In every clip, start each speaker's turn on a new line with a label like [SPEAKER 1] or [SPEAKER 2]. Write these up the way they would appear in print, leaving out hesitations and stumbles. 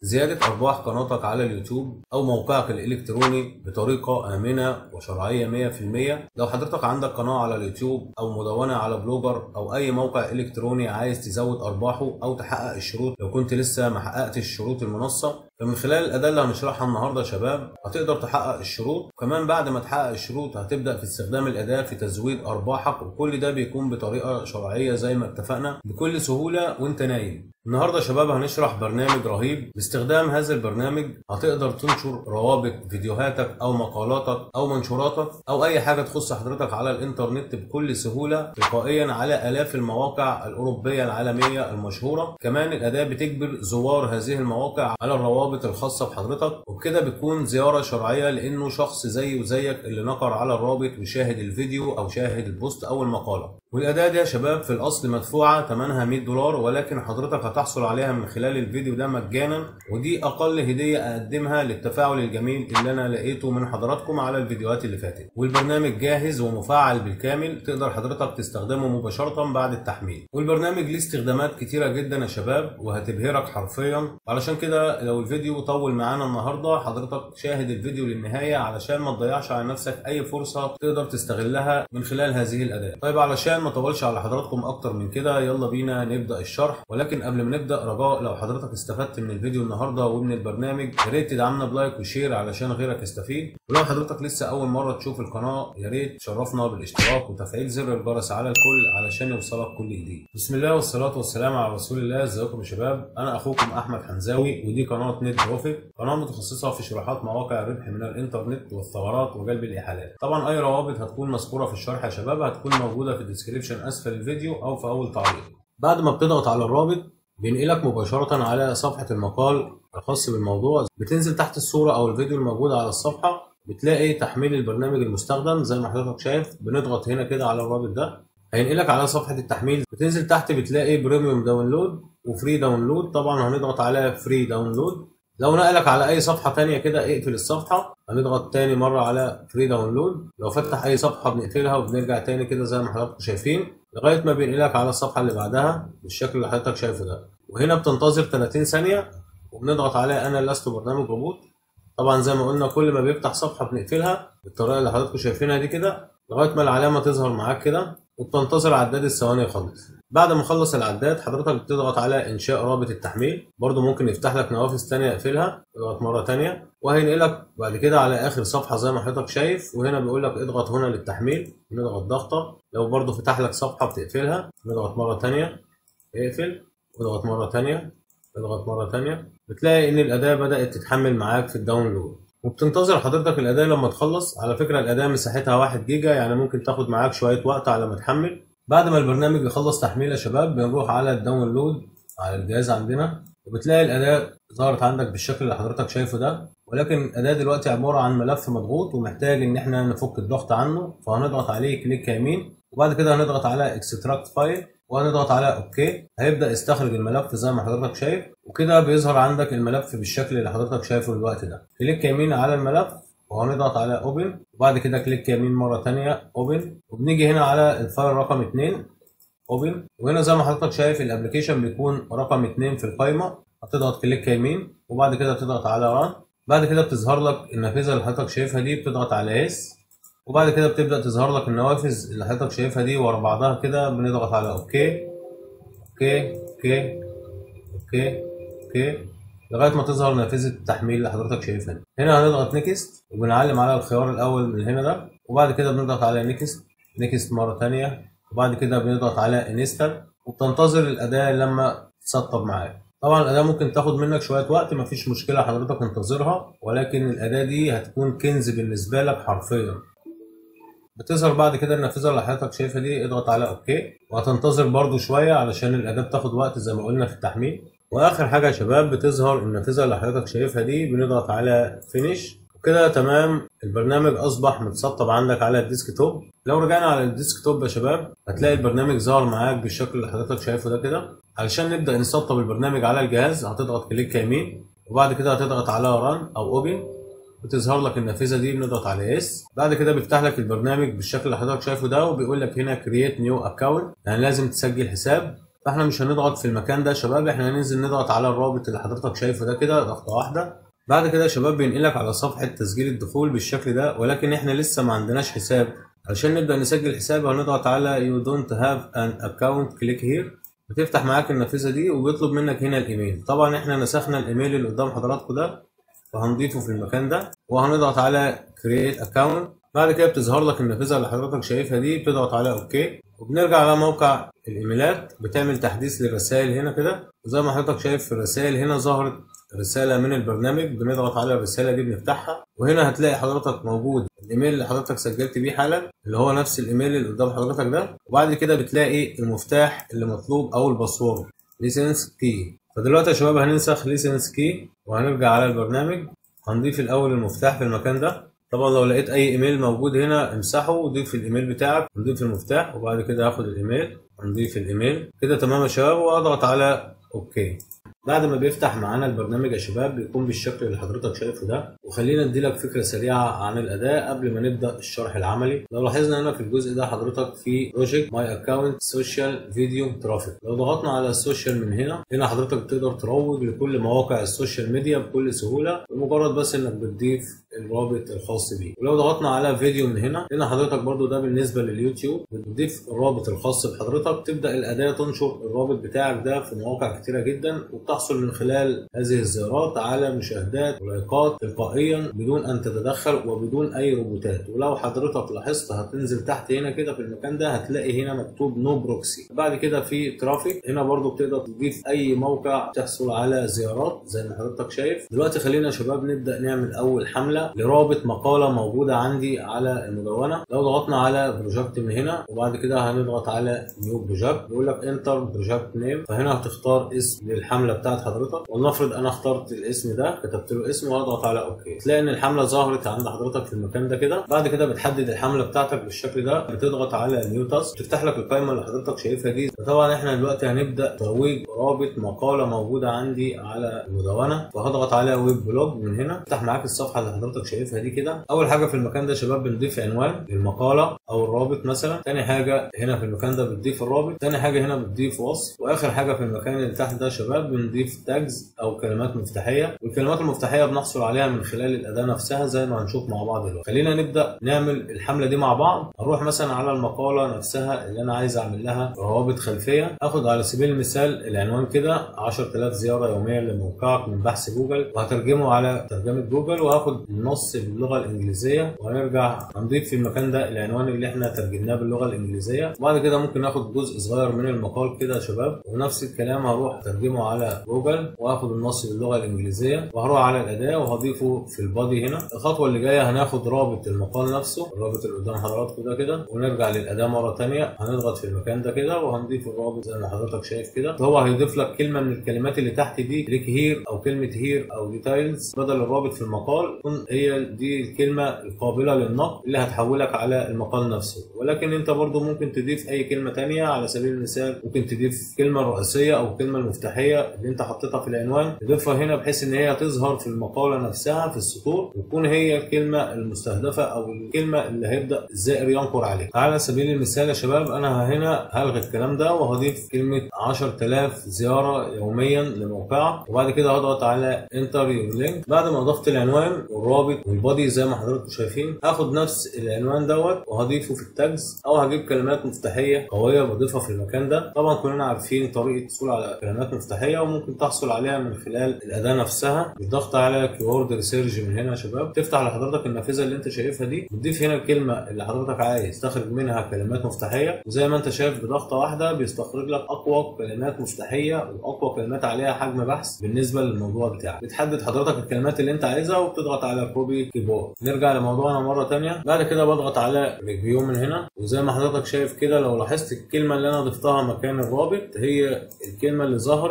[SPEAKER 1] زيادة أرباح قناتك على اليوتيوب أو موقعك الإلكتروني بطريقة آمنة وشرعية 100%. لو حضرتك عندك قناة على اليوتيوب أو مدونة على بلوجر أو أي موقع إلكتروني عايز تزود أرباحه أو تحقق الشروط، لو كنت لسه ما حققتش شروط المنصة، فمن خلال الأداة اللي هنشرحها النهاردة يا شباب هتقدر تحقق الشروط. وكمان بعد ما تحقق الشروط هتبدأ في استخدام الأداة في تزويد أرباحك، وكل ده بيكون بطريقة شرعية زي ما اتفقنا بكل سهولة وأنت نايم. النهارده يا شباب هنشرح برنامج رهيب. باستخدام هذا البرنامج هتقدر تنشر روابط فيديوهاتك او مقالاتك او منشوراتك او اي حاجه تخص حضرتك على الانترنت بكل سهوله تلقائيا على الاف المواقع الاوروبيه العالميه المشهوره. كمان الاداه بتجبر زوار هذه المواقع على الروابط الخاصه بحضرتك، وبكده بتكون زياره شرعيه لانه شخص زي وزيك اللي نقر على الرابط وشاهد الفيديو او شاهد البوست او المقاله. والأداة دي يا شباب في الأصل مدفوعة ثمنها $100، ولكن حضرتك هتحصل عليها من خلال الفيديو ده مجانا، ودي أقل هدية أقدمها للتفاعل الجميل اللي أنا لقيته من حضراتكم على الفيديوهات اللي فاتت. والبرنامج جاهز ومفعل بالكامل، تقدر حضرتك تستخدمه مباشرة بعد التحميل. والبرنامج ليه استخدامات كتيرة جدا يا شباب وهتبهرك حرفيا. علشان كده لو الفيديو طول معانا النهاردة حضرتك شاهد الفيديو للنهاية علشان ما تضيعش على نفسك أي فرصة تقدر تستغلها من خلال هذه الأداة. طيب علشان ما اطولش على حضراتكم اكتر من كده يلا بينا نبدا الشرح. ولكن قبل ما نبدا رجاء لو حضرتك استفدت من الفيديو النهارده ومن البرنامج يا ريت تدعمنا بلايك وشير علشان غيرك يستفيد. ولو حضرتك لسه اول مره تشوف القناه يا ريت تشرفنا بالاشتراك وتفعيل زر الجرس على الكل علشان يوصلك كل جديد. بسم الله والصلاه والسلام على رسول الله. ازيكم يا شباب؟ انا اخوكم احمد حمزاوي ودي قناه نت بروفيت، قناه متخصصه في شروحات مواقع الربح من الانترنت والثغرات وجلب الاحالات. طبعا اي روابط هتكون مذكوره في الشرح يا شباب هتكون موجوده في الديسكريبشن اسفل الفيديو او في اول تعليق. بعد ما بتضغط على الرابط بينقلك مباشره على صفحه المقال الخاص بالموضوع. بتنزل تحت الصوره او الفيديو الموجود على الصفحه بتلاقي تحميل البرنامج المستخدم زي ما حضرتك شايف. بنضغط هنا كده على الرابط ده هينقلك على صفحه التحميل. بتنزل تحت بتلاقي بريميوم داونلود وفري داونلود. طبعا هنضغط على فري داونلود. لو نقلك على اي صفحه ثانيه كده اقفل الصفحه. هنضغط تاني مره على فري داونلود. لو فتح اي صفحه بنقفلها وبنرجع تاني كده زي ما حضراتكم شايفين لغايه ما بينقلك على الصفحه اللي بعدها بالشكل اللي حضرتك شايفه ده. وهنا بتنتظر 30 ثانيه وبنضغط على انا لست برنامج روبوت. طبعا زي ما قلنا كل ما بيفتح صفحه بنقفلها بالطريقه اللي حضراتكم شايفينها دي كده لغايه ما العلامه تظهر معاك كده وبتنتظر عداد الثواني يخلص. بعد ما يخلص العداد حضرتك بتضغط على انشاء رابط التحميل. برضو ممكن يفتح لك نوافذ ثانيه اقفلها. اضغط مره ثانيه وهينقلك بعد كده على اخر صفحه زي ما حضرتك شايف. وهنا بيقول لك اضغط هنا للتحميل. نضغط ضغطه. لو برضو فتح لك صفحه بتقفلها نضغط مره ثانيه اقفل. اضغط مره ثانيه اضغط مره ثانيه. بتلاقي ان الاداه بدات تتحمل معاك في الداونلود وبتنتظر حضرتك الاداه لما تخلص. على فكره الاداه مساحتها 1 جيجا يعني ممكن تاخد معاك شويه وقت على ما تحمل. بعد ما البرنامج يخلص تحميل يا شباب بنروح على الداونلود على الجهاز عندنا وبتلاقي الاداه ظهرت عندك بالشكل اللي حضرتك شايفه ده. ولكن الاداه دلوقتي عباره عن ملف مضغوط ومحتاج ان احنا نفك الضغط عنه، فهنضغط عليه كليك يمين وبعد كده هنضغط على اكستراكت فايل وهنضغط على اوكي. هيبدا يستخرج الملف زي ما حضرتك شايف وكده بيظهر عندك الملف بالشكل اللي حضرتك شايفه دلوقتي ده. كليك يمين على الملف وهنضغط على اوبن وبعد كده كليك يمين مره ثانيه اوبن. وبنيجي هنا على الفايل رقم 2 اوبن. وهنا زي ما حضرتك شايف الابلكيشن بيكون رقم 2 في القائمه. هتضغط كليك يمين وبعد كده تضغط على ران. بعد كده بتظهر لك النافذه اللي حضرتك شايفها دي بتضغط على يس وبعد كده بتبدا تظهر لك النوافذ اللي حضرتك شايفها دي ورا بعضها كده. بنضغط على اوكي اوكي اوكي اوكي اوكي لغايه ما تظهر نافذه التحميل اللي حضرتك شايفها دي. هنا هنضغط نيكست وبنعلم على الخيار الاول من هنا ده وبعد كده بنضغط على نيكست نيكست مره ثانيه وبعد كده بنضغط على انستال وبتنتظر الاداه لما تسطب معاك. طبعا الاداه ممكن تاخد منك شويه وقت مفيش مشكله حضرتك انتظرها، ولكن الاداه دي هتكون كنز بالنسبه لك حرفيا. بتظهر بعد كده النافذه اللي حضرتك شايفها دي. اضغط على اوكي وهتنتظر برضو شويه علشان الاداه بتاخد وقت زي ما قلنا في التحميل. واخر حاجه يا شباب بتظهر النافذه اللي حضرتك شايفها دي. بنضغط على فينيش وكده تمام. البرنامج اصبح متسطب عندك على الديسكتوب. لو رجعنا على الديسكتوب يا شباب هتلاقي البرنامج ظهر معاك بالشكل اللي حضرتك شايفه ده كده. علشان نبدا نسطب البرنامج على الجهاز هتضغط كليك يمين وبعد كده هتضغط على ران او اوبن. بتظهر لك النافذه دي. بنضغط على يس. بعد كده بيفتح لك البرنامج بالشكل اللي حضرتك شايفه ده وبيقول لك هنا كرييت نيو اكونت يعني لازم تسجل حساب. فاحنا مش هنضغط في المكان ده يا شباب، احنا هننزل نضغط على الرابط اللي حضرتك شايفه ده كده ضغطه واحده. بعد كده يا شباب بينقلك على صفحه تسجيل الدخول بالشكل ده، ولكن احنا لسه ما عندناش حساب. عشان نبدا نسجل حساب هنضغط على You don't have an account click here. بتفتح معاك النافذه دي وبيطلب منك هنا الايميل. طبعا احنا نسخنا الايميل اللي قدام حضراتكم ده فهنضيفه في المكان ده، وهنضغط على create account. بعد كده بتظهر لك النافذه اللي حضرتك شايفها دي، بتضغط على اوكي، وبنرجع على موقع الايميلات. بتعمل تحديث للرسائل هنا كده، وزي ما حضرتك شايف في الرسائل هنا ظهرت رساله من البرنامج، بنضغط على الرساله دي بنفتحها، وهنا هتلاقي حضرتك موجود الايميل اللي حضرتك سجلت بيه حالا اللي هو نفس الايميل اللي قدام حضرتك ده، وبعد كده بتلاقي المفتاح اللي مطلوب او الباسورد ليسنس كي. فدلوقتي يا شباب هننسخ ليسنس كي وهنرجع على البرنامج. هنضيف الاول المفتاح في المكان ده. طبعا لو لقيت اي ايميل موجود هنا امسحه وضيف الايميل بتاعك، نضيف المفتاح وبعد كده هاخد الايميل ونضيف الايميل كده تمام يا شباب، واضغط على اوكي. بعد ما بيفتح معانا البرنامج يا شباب بيكون بالشكل اللي حضرتك شايفه ده. وخلينا نديلك فكره سريعه عن الاداء قبل ما نبدا الشرح العملي. لو لاحظنا هنا في الجزء ده حضرتك في بروجكت ماي اكونت سوشيال فيديو ترافيك، لو ضغطنا على السوشيال من هنا حضرتك تقدر تروج لكل مواقع السوشيال ميديا بكل سهوله بمجرد بس انك بتضيف الرابط الخاص بيه. ولو ضغطنا على فيديو من هنا حضرتك برضو ده بالنسبه لليوتيوب، بتضيف الرابط الخاص بحضرتك، تبدا الاداه تنشر الرابط بتاعك ده في مواقع كتيره جدا، وبتحصل من خلال هذه الزيارات على مشاهدات ولايكات تلقائيا بدون ان تتدخل وبدون اي روبوتات. ولو حضرتك لاحظت هتنزل تحت هنا كده في المكان ده هتلاقي هنا مكتوب نو بروكسي. بعد كده في ترافيك، هنا برضو بتقدر تضيف اي موقع تحصل على زيارات زي ما حضرتك شايف. دلوقتي خلينا يا شباب نبدا نعمل اول حمله لرابط مقاله موجوده عندي على المدونه. لو ضغطنا على بروجكت من هنا وبعد كده هنضغط على نيو بروجكت، بيقول لك انتر بروجكت نيم، فهنا هتختار اسم للحمله بتاعت حضرتك. ولنفرض انا اخترت الاسم ده، كتبت له اسم وهضغط على اوكي. تلاقي ان الحمله ظهرت عند حضرتك في المكان ده كده. بعد كده بتحدد الحمله بتاعتك بالشكل ده، بتضغط على نيو تاسك تفتح لك القائمه اللي حضرتك شايفها دي. طبعا احنا دلوقتي هنبدا ترويج رابط مقاله موجوده عندي على المدونه، فهضغط على ويب بلوج من هنا، افتح معاك الصفحه اللي حضرتك شايفها دي كده. اول حاجه في المكان ده يا شباب بنضيف عنوان للمقاله او الرابط مثلا، تاني حاجه هنا في المكان ده بتضيف الرابط، تاني حاجه هنا بتضيف وصف، واخر حاجه في المكان اللي تحت ده يا شباب بنضيف تاجز او كلمات مفتاحيه. والكلمات المفتاحيه بنحصل عليها من خلال الاداه نفسها زي ما هنشوف مع بعض دلوقتي. خلينا نبدا نعمل الحمله دي مع بعض. هنروح مثلا على المقاله نفسها اللي انا عايز اعمل لها روابط خلفيه، اخد على سبيل المثال العنوان كده 10000 زياره يوميا لموقعك من بحث جوجل، وهترجمه على ترجمه جوجل، وهاخد النص باللغه الانجليزيه، وهنرجع هنضيف في المكان ده العنوان اللي احنا ترجمناه باللغه الانجليزيه. وبعد كده ممكن ناخد جزء صغير من المقال كده يا شباب، ونفس الكلام هروح اترجمه على جوجل واخد النص باللغه الانجليزيه، وهروح على الاداه وهضيفه في البادي هنا. الخطوه اللي جايه هناخد رابط المقال نفسه، الرابط اللي قدام حضراتكم ده كده، ونرجع للاداه مره ثانيه، هنضغط في المكان ده كده وهنضيف الرابط زي ما حضرتك شايف كده. هو هيضيف لك كلمه من الكلمات اللي تحت دي، كليك هير او كلمه هير او ديتايلز بدل الرابط في المقال، تكون هي دي الكلمه القابله للنقل اللي هتحولك على المقال نفسه. ولكن انت برضو ممكن تضيف اي كلمه ثانيه، على سبيل المثال ممكن تضيف كلمه رئيسيه او الكلمه المفتاحيه اللي انت حطيتها في العنوان، تضيفها هنا بحيث ان هي تظهر في المقاله نفسها في السطور، وتكون هي الكلمه المستهدفه او الكلمه اللي هيبدا الزائر ينقر عليها. على سبيل المثال يا شباب انا هنا هلغي الكلام ده وهضيف كلمه 10000 زياره يوميا لموقعك، وبعد كده هضغط على انتر يور لينك. بعد ما اضفت العنوان والرابط والبادي زي ما حضراتكم شايفين، هاخد نفس العنوان دوت وهضيفه في التاجز، او هجيب كلمات مفتاحيه قويه بضيفها في المكان ده. طبعا كلنا عارفين طريقه الحصول على كلمات مفتاحيه، وممكن تحصل عليها من خلال الاداه نفسها بالضغط على كيورد ريسيرش من هنا يا شباب. تفتح لحضرتك النافذه اللي انت شايفها دي، بتضيف هنا الكلمه اللي حضرتك عايز تستخرج منها كلمات مفتاحيه، وزي ما انت شايف بضغطه واحده بيستخرج لك اقوى كلمات مفتاحيه واقوى كلمات عليها حجم بحث بالنسبه للموضوع بتاعك. بتحدد حضرتك الكلمات اللي انت عايزها وبتضغط على كوبي كيبورد. نرجع لموضوعنا مره ثانيه. بعد كده بضغط على ريفيو من هنا، وزي ما حضرتك شايف كده لو لاحظت الكلمه اللي انا ضفتها مكان الرابط هي الكلمه اللي ظهرت وهي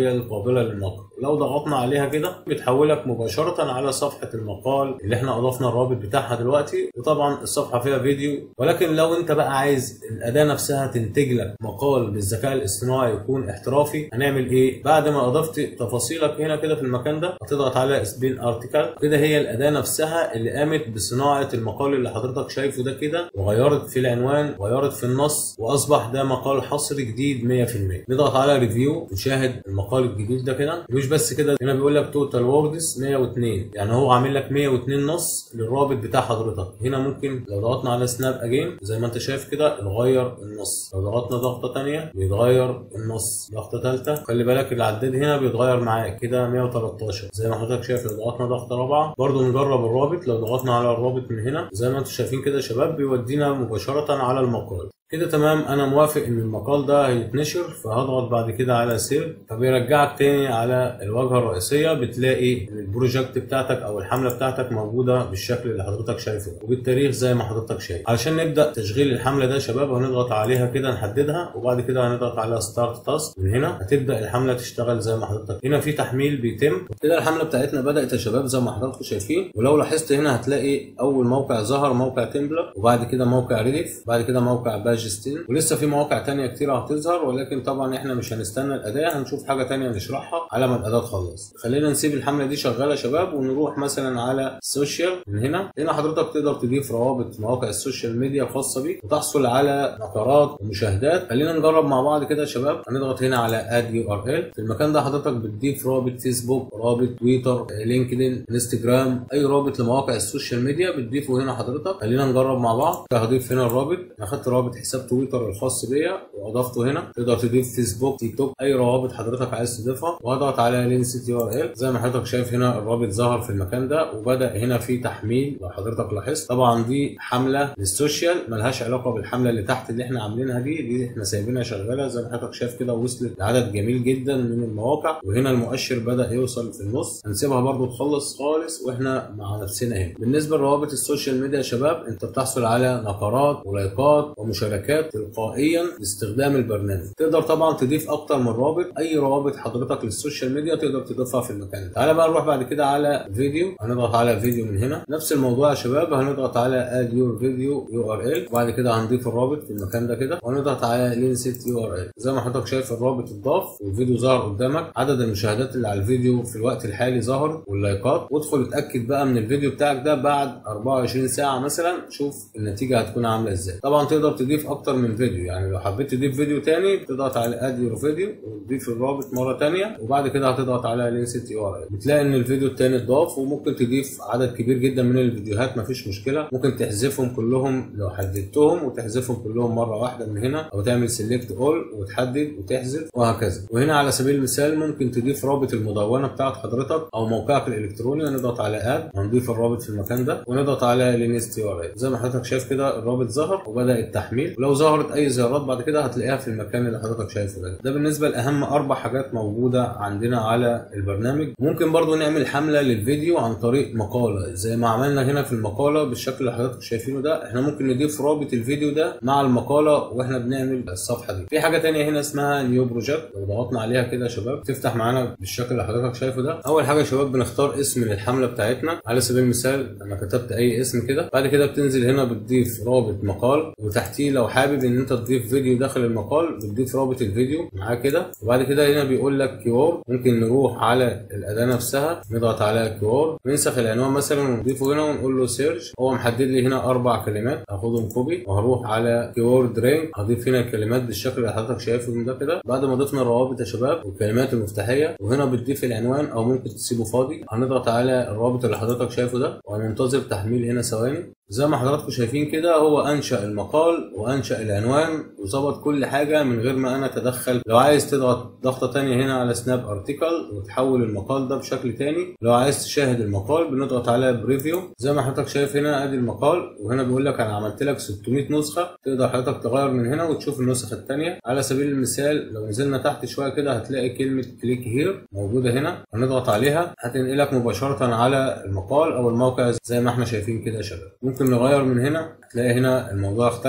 [SPEAKER 1] غير قابله للنقل. لو ضغطنا عليها كده بتحولك مباشره على صفحه المقال اللي احنا اضفنا الرابط بتاعها دلوقتي، وطبعا الصفحه فيها فيديو. ولكن لو انت بقى عايز الاداه نفسها تنتج لك مقال بالذكاء الاصطناعي يكون احترافي، هنعمل ايه؟ بعد ما اضفت تفاصيلك هنا كده في المكان ده هتضغط على سبين ارتكل كده. هي الاداه نفسها اللي قامت بصناعه المقال اللي حضرتك شايفه ده كده، وغيرت في العنوان وغيرت في النص، واصبح ده مقال حصري جديد 100%. نضغط على ريفيو نشاهد المقال الجديد ده كده. مش بس كده، هنا بيقول لك توتال ووردز 102، يعني هو عامل لك 102 نص للرابط بتاع حضرتك. هنا ممكن لو ضغطنا على سناب اجين زي ما انت شايف كده اتغير النص، لو ضغطنا ضغطه ثانيه بيتغير النص، ضغطه ثالثه خلي بالك العداد هنا بيتغير معاك كده 113 زي ما حضرتك شايف. لو ضغطنا ضغطه رابعه برضو نجرب الرابط، لو ضغطنا على الرابط من هنا زي ما انتم شايفين كده يا شباب بيودينا مباشره على المقال كده. تمام، انا موافق ان المقال ده هيتنشر، فهضغط بعد كده على سيف، فبيرجعك تاني على الواجهه الرئيسيه. بتلاقي ان البروجكت بتاعتك او الحمله بتاعتك موجوده بالشكل اللي حضرتك شايفه وبالتاريخ زي ما حضرتك شايف. علشان نبدا تشغيل الحمله ده يا شباب هنضغط عليها كده نحددها، وبعد كده هنضغط على ستارت تاسك. من هنا هتبدا الحمله تشتغل زي ما حضرتك هنا في تحميل بيتم كده. الحمله بتاعتنا بدات يا شباب زي ما حضراتكم شايفين. ولو لاحظت هنا هتلاقي اول موقع ظهر موقع تمبلر، وبعد كده موقع ريديف، بعد كده موقع باج، ولسه في مواقع تانية كتير هتظهر. ولكن طبعا احنا مش هنستنى الاداة، هنشوف حاجة تانية نشرحها على ما الاداة تخلص. خلينا نسيب الحملة دي شغالة يا شباب ونروح مثلا على السوشيال. من هنا حضرتك تقدر تضيف روابط مواقع السوشيال ميديا الخاصة بيك وتحصل على نقرات ومشاهدات. خلينا نجرب مع بعض كده يا شباب. هنضغط هنا على اد يو ار ال. في المكان ده حضرتك بتضيف رابط فيسبوك، رابط تويتر، لينكدين، انستجرام، اي رابط لمواقع السوشيال ميديا بتضيفه هنا حضرتك. خلينا نجرب مع بعض. هضيف هنا الرابط، اخدت رابط حساب تويتر الخاص بيا واضفته هنا. تقدر تضيف فيسبوك، تيك توك، اي روابط حضرتك عايز تضيفها، وهضغط على لينست يو ار ال. زي ما حضرتك شايف هنا الرابط ظهر في المكان ده وبدا هنا في تحميل. لو حضرتك لاحظت طبعا دي حمله للسوشيال ملهاش علاقه بالحمله اللي تحت اللي احنا عاملينها دي احنا سايبينها شغاله زي ما حضرتك شايف كده، ووصلت لعدد جميل جدا من المواقع. وهنا المؤشر بدا يوصل في النص. هنسيبها برده تخلص خالص واحنا مع نفسنا هنا. بالنسبه لروابط السوشيال ميديا يا شباب انت بتحصل على نقرات ولايكات ومشاركات تلقائيا باستخدام البرنامج. تقدر طبعا تضيف اكتر من رابط. اي روابط حضرتك للسوشيال ميديا تقدر تضيفها في المكان ده. تعالى بقى نروح بعد كده على فيديو. هنضغط على فيديو من هنا نفس الموضوع يا شباب. هنضغط على اد يور فيديو يو ار ال، وبعد كده هنضيف الرابط في المكان ده كده، وهنضغط على لينست يو ار ال. زي ما حضرتك شايف الرابط اتضاف والفيديو ظهر قدامك. عدد المشاهدات اللي على الفيديو في الوقت الحالي ظهر واللايكات. وادخل اتاكد بقى من الفيديو بتاعك ده بعد 24 ساعه مثلا، شوف النتيجه هتكون عامله ازاي. طبعا تقدر تضيف اكتر من فيديو، يعني لو حبيت تضيف فيديو تاني بتضغط على اد يور فيديو وتضيف الرابط مره تانيه، وبعد كده هتضغط على لينست يو ار ال. بتلاقي ان الفيديو التاني اتضاف. وممكن تضيف عدد كبير جدا من الفيديوهات مفيش مشكله. ممكن تحذفهم كلهم لو حددتهم، وتحذفهم كلهم مره واحده من هنا، او تعمل سيلكت اول وتحدد وتحذف وهكذا. وهنا على سبيل المثال ممكن تضيف رابط المدونه بتاعت حضرتك او موقعك الالكتروني. هنضغط على اد، هنضيف الرابط في المكان ده ونضغط على لينست يو ار ال. زي ما حضرتك شايف كده الرابط ظهر وبدا التحميل. ولو ظهرت اي زيارات بعد كده هتلاقيها في المكان اللي حضرتك شايفه ده بالنسبه لاهم 4 حاجات موجوده عندنا على البرنامج. ممكن برضو نعمل حمله للفيديو عن طريق مقاله زي ما عملنا هنا في المقاله بالشكل اللي حضرتك شايفينه ده. احنا ممكن نضيف رابط الفيديو ده مع المقاله واحنا بنعمل الصفحه دي. في حاجه ثانيه هنا اسمها نيو بروجكت. لو ضغطنا عليها كده يا شباب تفتح معانا بالشكل اللي حضرتك شايفه ده. اول حاجه يا شباب بنختار اسم للحمله بتاعتنا. على سبيل المثال انا كتبت اي اسم كده. بعد كده بتنزل هنا بتضيف رابط مقال، وتحتيه لو حابب ان انت تضيف فيديو داخل المقال بتضيف رابط الفيديو معاه كده. وبعد كده هنا بيقول لك كيورد. ممكن نروح على الاداه نفسها نضغط على كيورد، ننسخ العنوان مثلا ونضيفه هنا ونقول له سيرش. هو محدد لي هنا 4 كلمات، هاخدهم كوبي وهروح على كيورد رينج، هضيف هنا الكلمات بالشكل اللي حضرتك شايفه ده كده. بعد ما ضفنا الروابط يا شباب والكلمات المفتاحيه، وهنا بتضيف العنوان او ممكن تسيبه فاضي. هنضغط على الرابط اللي حضرتك شايفه ده وهننتظر تحميل هنا ثواني. زي ما حضراتكم شايفين كده هو انشأ المقال وانشأ العنوان وظبط كل حاجه من غير ما انا اتدخل. لو عايز تضغط ضغطه ثانيه هنا على سناب ارتكل وتحول المقال ده بشكل ثاني. لو عايز تشاهد المقال بنضغط على بريفيو. زي ما حضرتك شايف هنا ادي المقال، وهنا بيقول لك انا عملت لك 600 نسخه. تقدر حضرتك تغير من هنا وتشوف النسخ الثانيه. على سبيل المثال لو نزلنا تحت شويه كده هتلاقي كلمه كليك هير موجوده هنا، هنضغط عليها هتنقلك مباشره على المقال او الموقع زي ما احنا شايفين كده يا شباب. ممكن نغير من هنا، هتلاقي هنا الموضوع اختلف.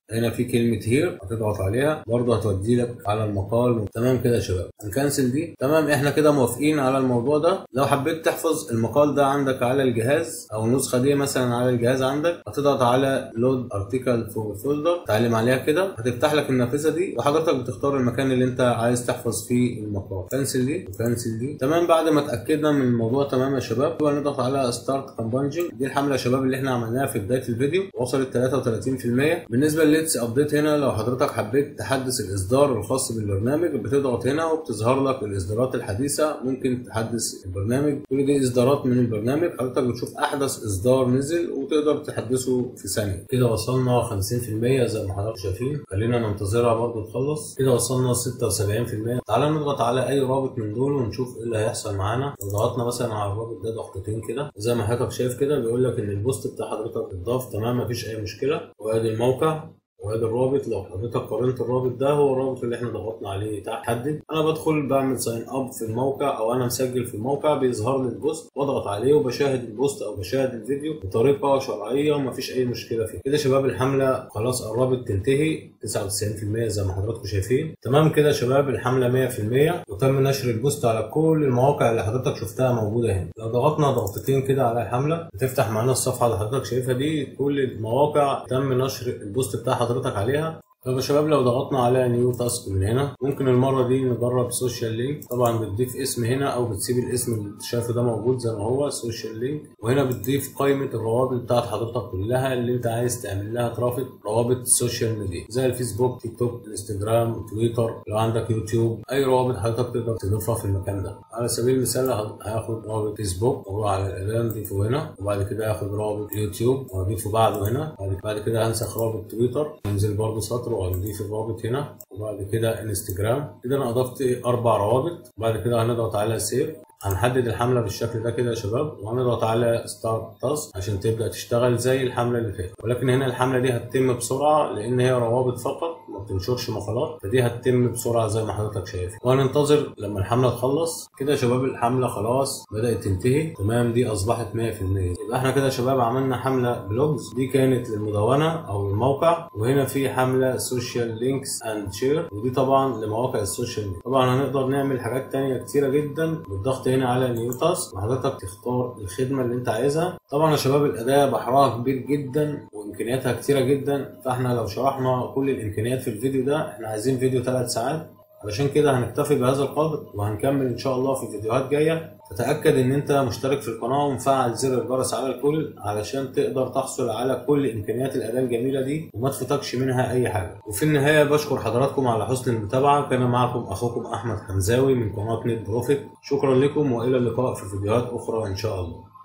[SPEAKER 1] هنا في كلمة هير هتضغط عليها برضه هتودي لك على المقال. تمام كده يا شباب، هنكنسل دي. تمام، احنا كده موافقين على الموضوع ده. لو حبيت تحفظ المقال ده عندك على الجهاز او النسخة دي مثلا على الجهاز عندك، هتضغط على لود ارتكل فولدر، تعلم عليها كده هتفتح لك النافذة دي، وحضرتك بتختار المكان اللي انت عايز تحفظ فيه المقال. كنسل دي وكنسل دي. تمام، بعد ما اتاكدنا من الموضوع تمام يا شباب، هنضغط على ستارت كامبانجنج. دي الحملة يا شباب اللي احنا عملناها في بداية الفيديو، وصلت 33%. بالنسبة لليتس ابديت، هنا لو حضرتك حبيت تحدث الاصدار الخاص بالبرنامج بتضغط هنا وبتظهر لك الاصدارات الحديثة. ممكن تحدث البرنامج، كل دي اصدارات من البرنامج. حضرتك بتشوف احدث اصدار نزل وتقدر تحدثه في ثانية. كده وصلنا 50% زي ما حضرتك شايفين. خلينا ننتظرها برضو تخلص. كده وصلنا 76%. تعالى نضغط على اي رابط من دول ونشوف ايه اللي هيحصل معانا. لو ضغطنا مثلا على الرابط ده ضغطتين كده زي ما حضرتك شايف كده، بيقول لك ان البوست بتاع حضرتك اتضاف. تمام، مفيش اي مشكلة. وادي الموقع وادي الرابط. لو حضرتك قارنت الرابط ده هو الرابط اللي احنا ضغطنا عليه تحت. حدد. انا بدخل بعمل ساين اب في الموقع او انا مسجل في الموقع، بيظهر لي البوست واضغط عليه وبشاهد البوست او بشاهد الفيديو بطريقه شرعيه ومفيش اي مشكله فيه. كده شباب الحمله خلاص قربت تنتهي، 99% زي ما حضراتكم شايفين. تمام كده شباب الحمله 100%، وتم نشر البوست على كل المواقع اللي حضرتك شفتها موجوده هنا. لو ضغطنا ضغطتين كده على الحمله بتفتح معانا الصفحه اللي حضرتك شايفها دي، كل المواقع تم نشر البوست بتاع حضرتك عليها. طب يا شباب لو ضغطنا على نيو تاسك من هنا، ممكن المره دي نجرب سوشيال لينك. طبعا بتضيف اسم هنا او بتسيب الاسم اللي انت شايفه ده موجود زي ما هو سوشيال لينك، وهنا بتضيف قائمه الروابط بتاعت حضرتك كلها اللي انت عايز تعمل لها ترافيك، روابط السوشيال ميديا زي الفيسبوك، تيك توك، انستجرام، تويتر، لو عندك يوتيوب، اي روابط حضرتك تقدر تضيفها في المكان ده. على سبيل المثال هاخد رابط فيسبوك واروح على الاعلان اضيفه هنا، وبعد كده هاخد رابط يوتيوب واضيفه بعده هنا، بعد كده هنسخ رابط تويتر انزل برضه سطر وهنضيف الرابط هنا، وبعد كده انستجرام. كده انا اضفت 4 روابط. بعد كده هنضغط على سيف. هنحدد الحمله بالشكل ده كده يا شباب، وهنضغط على ستارت تاسك عشان تبدا تشتغل زي الحمله اللي فاتت. ولكن هنا الحمله دي هتتم بسرعه لان هي روابط فقط ما بتنشرش مقالات، فدي هتتم بسرعه زي ما حضرتك شايف. وهننتظر لما الحمله تخلص. كده يا شباب الحمله خلاص بدات تنتهي. تمام، دي اصبحت 100%. يبقى احنا كده يا شباب عملنا حمله بلوجز، دي كانت للمدونه او الموقع، وهنا في حمله سوشيال لينكس اند شير، ودي طبعا لمواقع السوشيال ميديا. طبعا هنقدر نعمل حاجات تانية كتيره جدا بالضغط هنا على نيو تاسك، وحضرتك تختار الخدمه اللي انت عايزها. طبعا يا شباب الاداه بحرها كبير جدا وامكانياتها كتيره جدا، فاحنا لو شرحنا كل الامكانيات في الفيديو ده احنا عايزين فيديو 3 ساعات. علشان كده هنكتفي بهذا القدر وهنكمل ان شاء الله في فيديوهات جايه. فتأكد ان انت مشترك في القناه ومفعل زر الجرس على الكل علشان تقدر تحصل على كل امكانيات الاداه الجميله دي وما تفوتكش منها اي حاجه. وفي النهايه بشكر حضراتكم على حسن المتابعه. كان معكم اخوكم احمد حمزاوي من قناه نت بروفيت. شكرا لكم والى اللقاء في فيديوهات اخرى ان شاء الله.